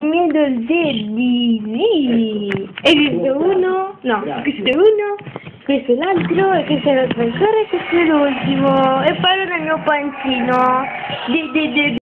miei dolcetti, e questo è uno, no, questo è uno, questo è l'altro, e questo è l'altro ancora, e questo è l'ultimo, e poi nel mio pancino,